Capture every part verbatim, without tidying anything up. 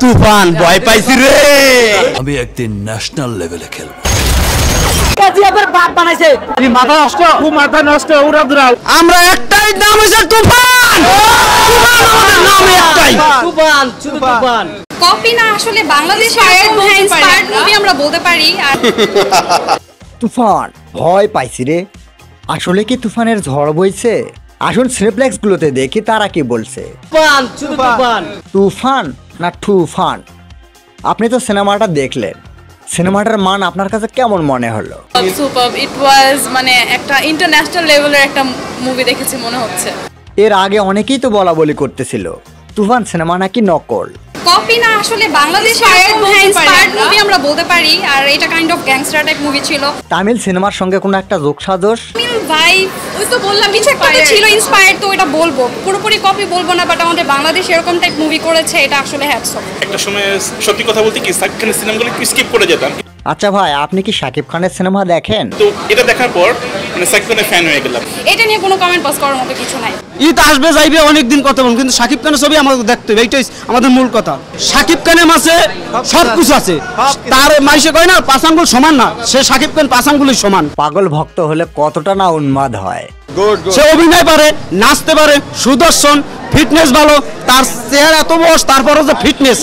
তুফান ভয় পাইছি রে। আমি একদিন ন্যাশনাল লেভেলে খেলবো। কাজিয়াদের বাপ বানাইছে। তুই মাথা নষ্ট, তুই মাথা নষ্ট উড়া দুরাও। আমরা একটাই নাম হইছে তুফান। তুফান আমাদের নাম একটাই। তুফান, শুধু তুফান। কপি না আসলে বাংলাদেশের ইন্সপায়ার্ড মুভি আমরা বলতে পারি। তুফান ভয় পাইছি রে। আসলে কি তুফানের ঝড় বইছে? আসুন সিনেপ্লেক্স গুলোতে দেখি তারা কি বলছে। তুফান, শুধু তুফান। তুফান না তুফান? আপনি তো সিনেমাটা দেখলেন, সিনেমাটার মান আপনার কাছে কেমন মনে হলো? সুপারব, ইট ওয়াজ মানে একটা ইন্টারন্যাশনাল লেভেলের একটা মুভি দেখেছি মনে হচ্ছে। এর আগে অনেকেই তো বলা বলি করতেছিল তুফান সিনেমা নাকি নকল। কপি না আসলে বাংলাদেশের ইন্সপায়ার্ড মুভি আমরা বলতে পারি, আর এটা kind of gangster type movie ছিল। তামিল সিনেমার সঙ্গে কোনো একটা যোগসাজশ? তামিল ভাইব, ওই তো বললাম কিছু একটা তো ছিল ইন্সপায়ার্ড, তো এটা বলবো, পুরোপুরি কপি বলবো না, বাট আমাদের বাংলাদেশ এরকম টাইপ মুভি করেছে, এটা আসলে হ্যাটস অফ। একটা সময় সত্যি কথা বলতে কি সাকিব খানের সিনেমাগুলো একটু স্কিপ করে যেতাম। আচ্ছা ভাই, আপনি কি শাকিব খানের সিনেমা দেখেন? তো এটা দেখার পর মানে সাকিব খানের ফ্যান হয়ে গেলাম। এটা নিয়ে কোনো কমেন্ট পাস করার মতো কিছু নাই। ঈদ আসবে যাইবে অনেকদিন কথা বলুন, কিন্তু শাকিব খানের ছবি আমাদের দেখতে হবে, এইটাই আমাদের মূল কথা। শাকিব খানের মাঝে সব কিছু আছে। তার মাইসে কয় না পাঁচ আঙ্গুল সমান না, সে শাকিব খান পাঁচ আঙ্গুলই সমান। পাগল ভক্ত হলে কতটা না উন্মাদ হয়। সে অভিনয় পারে, নাচতে পারে, সুদর্শন, ফিটনেস ভালো, তার চেহারা এত বয়স তারপরও যে ফিটনেস।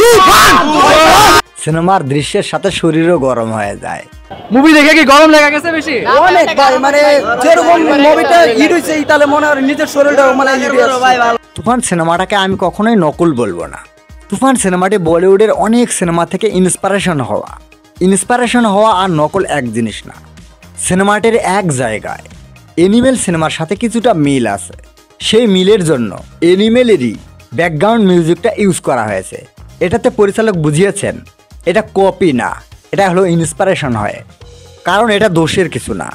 সিনেমার দৃশ্যের সাথে শরীরও গরম হয়ে যায়। মুভি দেখে কি গরম লেগে গেছে বেশি? অনেক ভাই, মানে যেরকম মুভিটা হিট হইছে তাহলে মনে হয় নিজের শরীরটা মানে তুফান সিনেমাটাকে আমি কখনোই নকল বলবো না। তুফান সিনেমাটি বলিউডের অনেক সিনেমা থেকে ইন্সপিরেশন হওয়া। ইন্সপিরেশন হওয়া আর নকল এক জিনিস না। সিনেমাটির এক জায়গায় এনিমেল সিনেমার সাথে কিছুটা মিল আছে। সেই মিলের জন্য এনিমেলেরই ব্যাকগ্রাউন্ড মিউজিকটা ইউজ করা হয়েছে। এটাতে পরিচালক বুঝিয়েছেন এটা কপি না, এটা হলো ইন্সপিরেশন হয়, কারণ এটা দোষের কিছু না।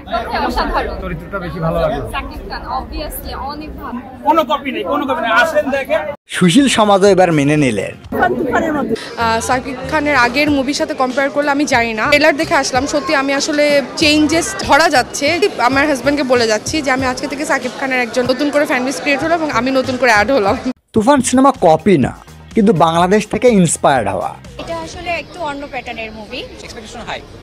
সুশীল সমাজও এবার মেনে নিলেন। শাকিব খানের আগের মুভির সাথে কম্পেয়ার করলে আমি জানি না, ট্রেলার দেখে আসলাম, সত্যি আমি আসলে চেঞ্জেস ধরা যাচ্ছে। আমার হাজব্যান্ডকে বলে যাচ্ছি যে আমি আজকে থেকে শাকিব খানের একজন নতুন করে ফ্যান বেস ক্রিয়েট হলো এবং আমি নতুন করে অ্যাড হলাম। তুফান সিনেমা কপি না, কিন্তু বাংলাদেশ থেকে ইন্সপায়ার্ড হওয়া। এটা আসলে একটু অন্য প্যাটার্নের মুভি। Expectation high.